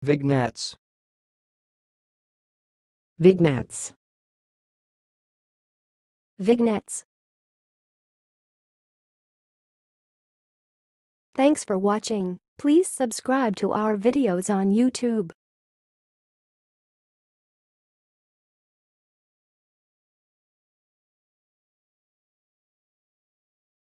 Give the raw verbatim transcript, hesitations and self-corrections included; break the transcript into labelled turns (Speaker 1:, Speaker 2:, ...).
Speaker 1: Vignettes.
Speaker 2: Vignettes.
Speaker 3: Vignettes. Thanks for watching. Please subscribe to our videos on YouTube.